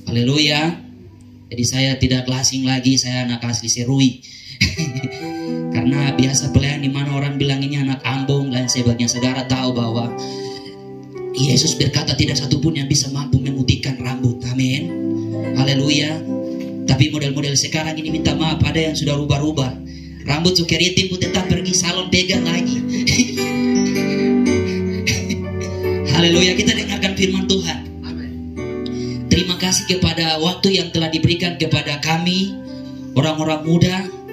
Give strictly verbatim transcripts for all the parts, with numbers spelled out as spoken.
Haleluya. Jadi saya tidak asing lagi, saya anak asli Serui. Karena biasa pelayan di mana orang bilang ini anak Ambon, dan sebagian saudara tahu bahwa Yesus berkata tidak satupun yang bisa mampu memutihkan rambut. Amin. Haleluya. Tapi model-model sekarang ini minta maaf, ada yang sudah rubah-rubah. Rambut su keriting pun tetap pergi salon pegang lagi. Haleluya. Kita dengarkan firman Tuhan. Terima kasih kepada waktu yang telah diberikan kepada kami, orang-orang muda.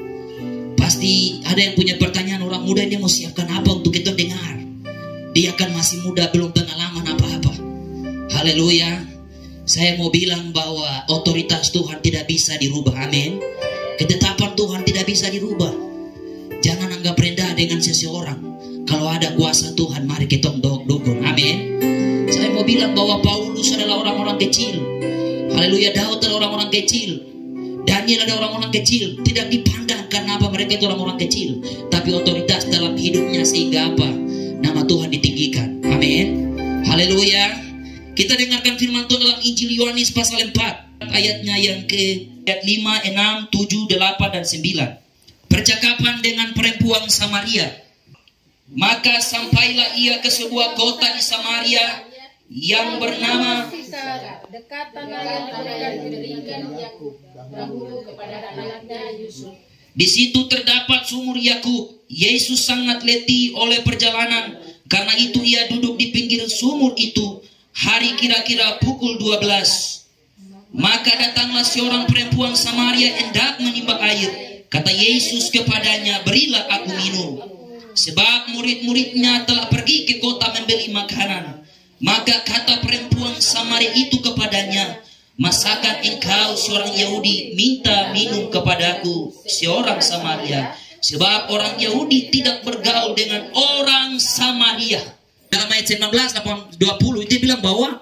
Pasti ada yang punya pertanyaan, orang muda ini mau siapkan apa untuk kita dengar? Dia kan masih muda, belum pengalaman apa-apa. Haleluya. Saya mau bilang bahwa otoritas Tuhan tidak bisa dirubah. Amin. Ketetapan Tuhan tidak bisa dirubah. Jangan anggap rendah dengan seseorang. Kalau ada kuasa Tuhan, mari kita dukung. Amin. Saya mau bilang bahwa Paulus adalah orang-orang kecil. Haleluya. Daud adalah orang-orang kecil. Daniel ada orang-orang kecil. Tidak dipandang karena apa, mereka itu orang-orang kecil. Tapi otoritas dalam hidupnya sehingga apa? Nama Tuhan ditinggikan. Amin. Haleluya. Kita dengarkan firman Tuhan dalam Injil Yohanes pasal empat. Ayatnya yang ke lima, enam, tujuh, delapan, dan sembilan. Percakapan dengan perempuan Samaria. Maka sampailah ia ke sebuah kota di Samaria yang bernama dekat tanah yang telah diberikan Yakub dahulu kepada anaknya Yusuf. Di situ terdapat sumur Yakub. Yesus sangat letih oleh perjalanan, karena itu ia duduk di pinggir sumur itu. Hari kira-kira pukul dua belas. Maka datanglah seorang perempuan Samaria hendak menimba air. Kata Yesus kepadanya, berilah aku minum. Sebab murid-muridnya telah pergi ke kota membeli makanan. Maka kata perempuan Samaria itu kepadanya, masakan engkau seorang Yahudi minta minum kepadaku seorang Samaria? Sebab orang Yahudi tidak bergaul dengan orang Samaria. Dalam ayat sembilan belas, dua puluh itu bilang bahwa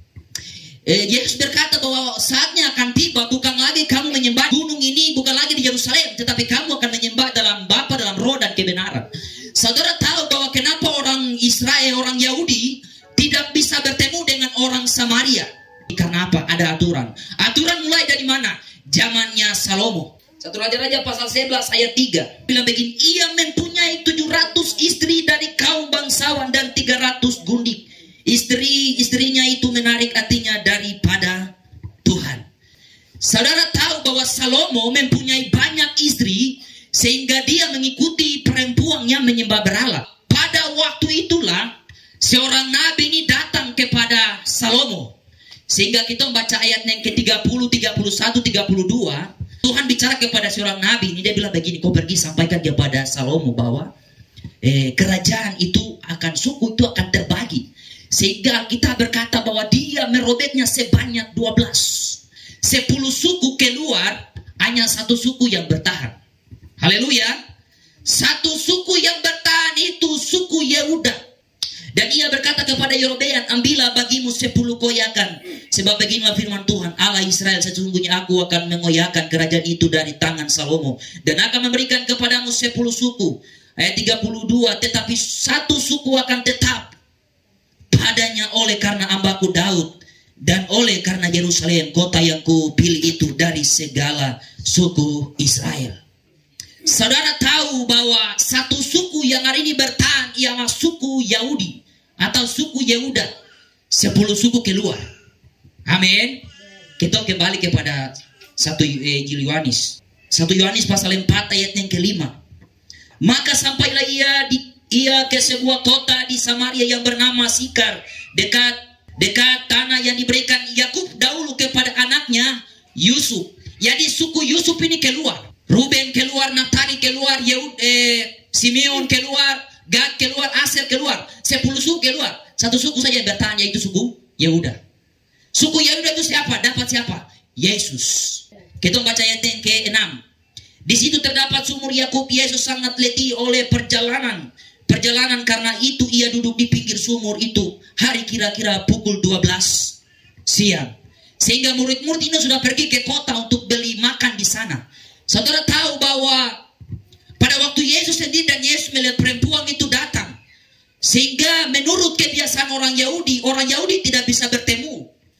eh, Yesus berkata bahwa saatnya akan tiba, bukan lagi kamu menyembah gunung ini, bukan lagi di Yerusalem, tetapi kamu akan menyembah dalam Bapa, dalam roh dan kebenaran. Saudara tahu bahwa kenapa orang Israel, orang Yahudi tidak bisa bertemu dengan orang Samaria? Karena apa? Ada aturan. Aturan mulai dari mana? Zamannya Salomo. Satu Raja-Raja pasal sebelas ayat tiga bilang begini, ia mempunyai tujuh ratus istri dari kaum bangsawan dan tiga ratus gundik. Istri-istrinya itu menarik hatinya daripada Tuhan. Saudara tahu bahwa Salomo mempunyai banyak istri sehingga dia mengikuti perempuan yang menyembah berhala. Pada waktu itulah seorang nabi ini datang kepada Salomo. Sehingga kita membaca ayat yang ke tiga puluh, tiga puluh satu, tiga puluh dua. Tuhan bicara kepada seorang nabi ini. Dia bilang begini, kau pergi sampaikan kepada Salomo bahwa eh, kerajaan itu akan, suku itu akan terbagi. Sehingga kita berkata bahwa dia merobeknya sebanyak dua belas. Sepuluh suku keluar, hanya satu suku yang bertahan. Haleluya. Satu suku yang bertahan itu suku Yehuda. Dan ia berkata kepada Yerobeam, ambillah bagimu sepuluh koyakan. Sebab beginilah firman Tuhan, Allah Israel, sesungguhnya aku akan mengoyakkan kerajaan itu dari tangan Salomo. Dan akan memberikan kepadamu sepuluh suku. Ayat tiga puluh dua, tetapi satu suku akan tetap padanya oleh karena hambaku Daud. Dan oleh karena Yerusalem, kota yang kupilih itu dari segala suku Israel. Saudara tahu bahwa satu suku yang hari ini bertahan ialah suku Yahudi atau suku Yehuda. Sepuluh suku keluar. Amin. Kita kembali kepada satu Injil Yohanes. Satu Yohanes pasal empat ayat yang kelima. Maka sampailah ia di, ia ke sebuah kota di Samaria yang bernama Sikar, dekat dekat tanah yang diberikan Yakub dahulu kepada anaknya Yusuf. Jadi suku Yusuf ini keluar. Ruben keluar, Naftali keluar, Yehud, eh, Simeon keluar, Gad keluar, Aser keluar. Sepuluh suku keluar. Satu suku saja yang bertahan, yaitu suku Yehuda. Suku Yehuda itu siapa? Dapat siapa? Yesus. Kita baca ayat yang ke enam. Di situ terdapat sumur Yakub. Yesus sangat letih oleh perjalanan. Perjalanan karena itu ia duduk di pinggir sumur itu. Hari kira-kira pukul dua belas siang. Sehingga murid-murid ini sudah pergi ke kota untuk beli makan di sana. Saudara tahu bahwa pada waktu Yesus sendiri dan Yesus melihat perempuan itu datang. Sehingga menurut kebiasaan orang Yahudi, orang Yahudi tidak bisa bertemu.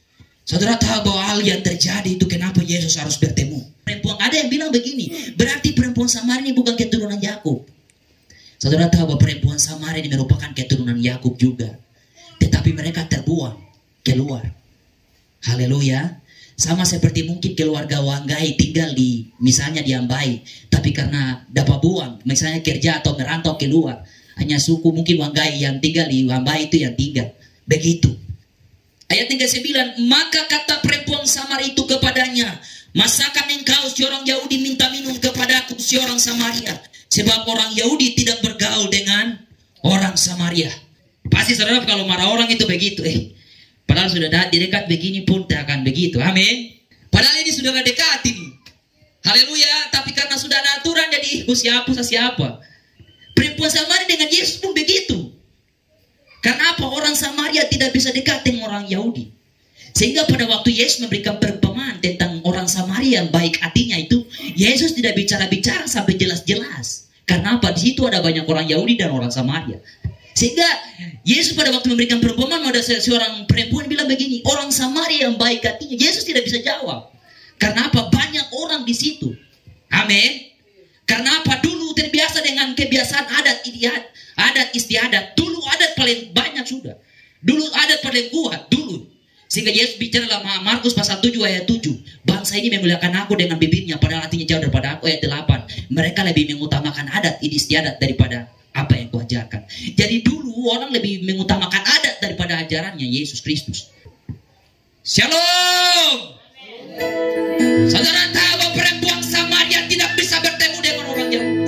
Saudara tahu bahwa hal yang terjadi itu kenapa Yesus harus bertemu. Perempuan, ada yang bilang begini, berarti perempuan Samaria ini bukan keturunan Yakub. Saudara tahu bahwa perempuan Samaria ini merupakan keturunan Yakub juga. Tetapi mereka terbuang keluar. Haleluya. Sama seperti mungkin keluarga Wanggai tinggal di, misalnya di Ambai. Tapi karena dapat buang, misalnya kerja atau merantau keluar. Hanya suku mungkin Wanggai yang tinggal di Ambai itu yang tinggal. Begitu. Ayat tiga puluh sembilan, maka kata perempuan Samaria itu kepadanya, masakan engkau seorang Yahudi minta minum kepadaku seorang Samaria? Sebab orang Yahudi tidak bergaul dengan orang Samaria. Pasti saudara kalau marah orang itu begitu. Eh, padahal sudah di dekat begini pun tak akan begitu. Amin. Padahal ini sudah dekat ini. Haleluya. Tapi karena sudah ada aturan jadi siapa siapa. Perempuan Samaria dengan Yesus pun begitu. Karena apa? Orang Samaria tidak bisa dekat dengan orang Yahudi. Sehingga pada waktu Yesus memberikan perumpamaan tentang orang Samaria yang baik hatinya itu, Yesus tidak bicara-bicara sampai jelas-jelas. Karena apa? Di situ ada banyak orang Yahudi dan orang Samaria. Sehingga Yesus pada waktu memberikan perumpamaan, ada seorang perempuan bilang begini, orang Samaria yang baik hatinya. Yesus tidak bisa jawab. Karena apa? Banyak orang di situ. Amin. Karena apa? Dulu terbiasa dengan kebiasaan adat istiadat. Adat istiadat. Dulu adat paling banyak sudah. Dulu adat paling kuat. Dulu. Sehingga Yesus bicara dalam Markus pasal tujuh ayat tujuh. Bangsa ini memuliakan aku dengan bibirnya, padahal hatinya jauh daripada aku. Ayat delapan. Mereka lebih mengutamakan adat istiadat daripada apa yang kuajarkan. Jadi dulu orang lebih mengutamakan adat daripada ajarannya Yesus Kristus. Shalom. Saudara tahu bahwa perempuan Samaria tidak bisa bertemu dengan orang Yahudi.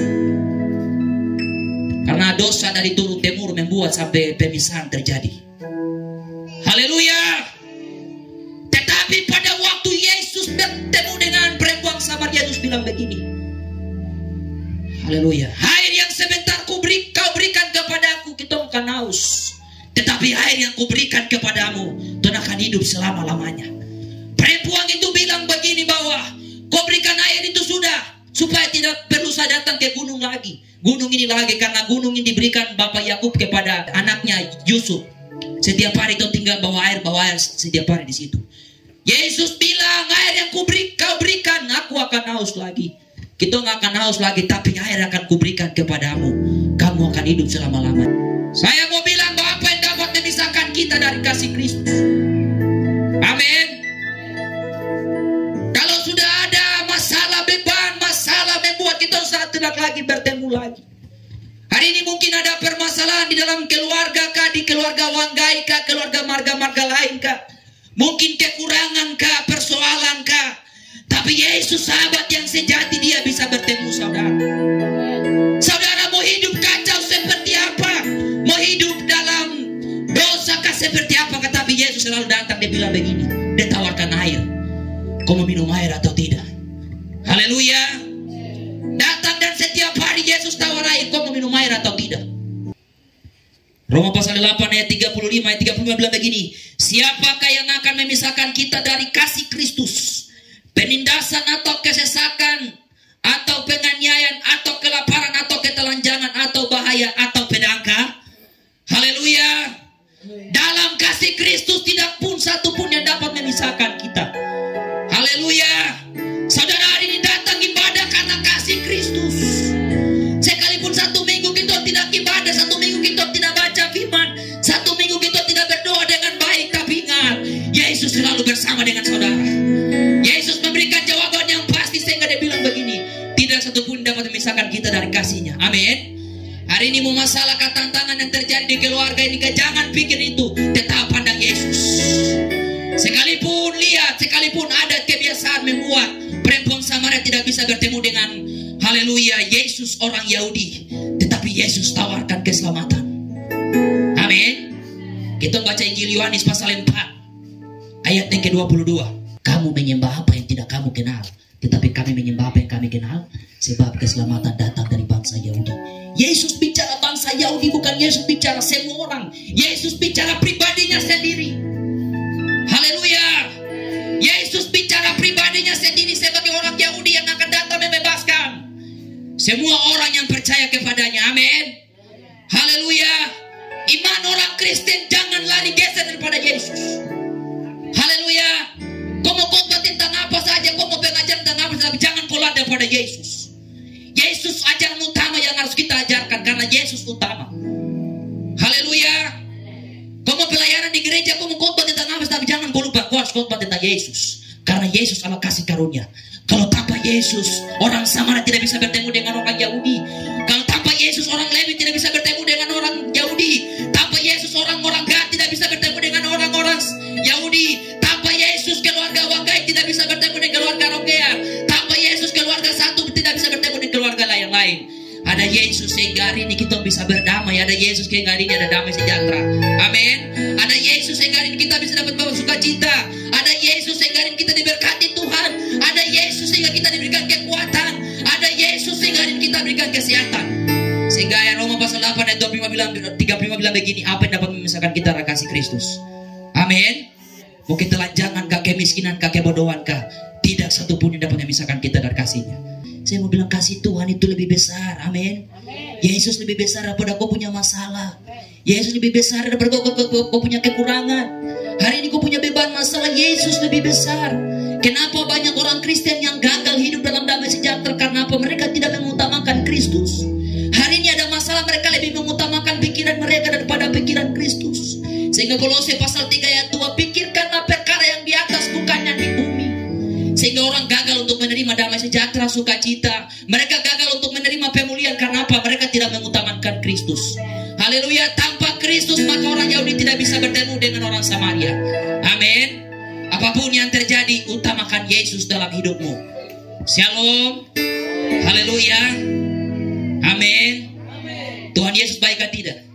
Karena dosa dari turun temurun membuat sampai pemisahan terjadi. Haleluya. Tetapi pada waktu Yesus bertemu dengan perempuan Samaria, Yesus bilang begini. Haleluya. Air yang sebentar ku beri, kau berikan kepadaku, kita akan haus. Tetapi air yang ku berikan kepadamu, Tuhan akan hidup selama-lamanya. Perempuan itu bilang begini bahwa kau berikan air itu sudah, supaya tidak perlu saya datang ke gunung lagi. Gunung ini lagi, karena gunung ini diberikan Bapak Yakub kepada anaknya Yusuf. Setiap hari itu tinggal bawa air, bawa air setiap hari di situ. Yesus bilang, air yang ku beri, kau berikan, aku akan haus lagi. Kita nggak akan haus lagi, tapi air akan kuberikan kepadamu. Kamu akan hidup selama-lamanya. Saya mau bilang bahwa apa yang dapat memisahkan kita dari kasih Kristus. Amin. Kalau sudah ada masalah beban, masalah membuat kita saat tidak lagi bertemu lagi. Hari ini mungkin ada permasalahan di dalam keluarga kah, di keluarga Wanggai kah, keluarga marga-marga lain kah. Mungkin kekurangan kah, persoalan kah. Tapi Yesus sahabat yang sejati, dia bisa bertemu saudara. Saudara mau hidup kacau seperti apa, mau hidup dalam dosa kah seperti apa, tetapi Yesus selalu datang, dia bilang begini, dia tawarkan air. Kau mau minum air atau tidak? Haleluya. Datang dan setiap hari Yesus tawar air, kau mau minum air atau tidak? Roma pasal delapan ayat tiga puluh lima ayat tiga puluh lima bilang begini, siapakah yang akan memisahkan kita dari kasih Kristus? Penindasan atau kesesakan, atau penganiayaan, atau kelaparan, atau ketelanjangan, atau bahaya, atau pedangkah? Haleluya. Dalam kasih Kristus tidak pun satu pun yang dapat memisahkan kita. Haleluya. Saudara hari ini datang ibadah karena kasih Kristus. Sekalipun satu minggu kita tidak ibadah, satu minggu kita tidak baca firman, satu minggu kita tidak berdoa dengan baik, tapi ingat, Yesus selalu bersama dengan saudara. Yesus memberikan jawaban yang pasti, sehingga dia bilang begini, tidak satu pun dapat memisahkan kita dari kasihnya. Amin. Hari ini mau masalah tantangan yang terjadi di keluarga ini, jangan pikir itu, tetap pandang Yesus. Sekalipun lihat, sekalipun adat kebiasaan membuat perempuan Samaria tidak bisa bertemu dengan haleluya Yesus orang Yahudi, tetapi Yesus tawarkan keselamatan. Amin. Kita baca Injil Yohanes pasal empat ayat yang ke dua puluh dua. Kamu menyembah apa yang tidak kamu kenal, tetapi kami menyembah apa yang kami kenal, sebab keselamatan datang dari bangsa Yahudi. Yesus bicara bangsa Yahudi, bukan Yesus bicara semua orang. Yesus bicara pribadinya sendiri. Haleluya. Yesus bicara pribadinya sendiri sebagai orang Yahudi yang akan datang membebaskan semua orang yang percaya kepadanya. Amin. Haleluya. Iman orang Kristen jangan lari geser daripada Yesus. Haleluya. daripada Yesus. Yesus ajaran utama yang harus kita ajarkan karena Yesus utama. Haleluya. Kau mau pelayanan di gereja, kau mau khotbah tentang apa, tapi jangan kau lupa kau harus khotbah tentang Yesus. Karena Yesus adalah kasih karunia. Kalau tanpa Yesus, orang Samara tidak bisa bertemu dengan orang Yahudi. Kalau tanpa Yesus, orang Lewi tidak bisa bertemu dengan orang Yahudi. Tanpa Yesus, orang-orang Gad tidak bisa bertemu dengan orang-orang Yahudi. Tanpa Yesus, keluarga Wagai tidak bisa bertemu dengan keluarga Rogea. Tanpa Yesus, keluarga satu tidak bisa bertemu dengan keluarga lain-lain. Ada Yesus sehingga hari ini kita bisa berdamai. Ada Yesus sehingga hari ini ada damai sejahtera. Amin. Ada Yesus sehingga hari ini kita bisa dapat bawa sukacita. Ada Yesus sehingga hari ini kita diberkati Tuhan. Ada Yesus sehingga kita diberikan kekuatan. Ada Yesus sehingga hari ini kita diberikan kesehatan. Sehingga ayat Roma pasal delapan ayat dua puluh lima bilang, tiga puluh lima bilang begini, apa yang dapat memisahkan kita dari kasih Kristus? Amin. Mungkin telanjangan kah, kemiskinan kah, kebodohan kah, tidak satu pun yang dapat memisahkan kita dari kasihnya. Saya mau bilang kasih Tuhan itu lebih besar. Amin. Yesus lebih besar daripada kau punya masalah. Yesus lebih besar daripada kau, kau, kau, kau punya kekurangan. Hari ini kau punya beban masalah, Yesus lebih besar. Kenapa banyak orang Kristen yang gagal hidup dalam damai sejahtera? Karena apa? Mereka tidak mengutamakan Kristus. Hari ini ada masalah, mereka lebih mengutamakan pikiran mereka daripada pikiran Kristus. Sehingga Kolose pasal tiga ayat dua, pikirkanlah perkara yang di atas, bukan yang di bumi. Sehingga orang gagal untuk menerima damai sejahtera, sukacita. Mereka gagal untuk menerima pemulihan. Karena apa? Mereka tidak mengutamakan Kristus. Haleluya. Tanpa Kristus maka orang Yahudi tidak bisa bertemu dengan orang Samaria. Amin. Apapun yang terjadi, utamakan Yesus dalam hidupmu. Shalom. Haleluya. Amin. Tuhan Yesus baik atau tidak?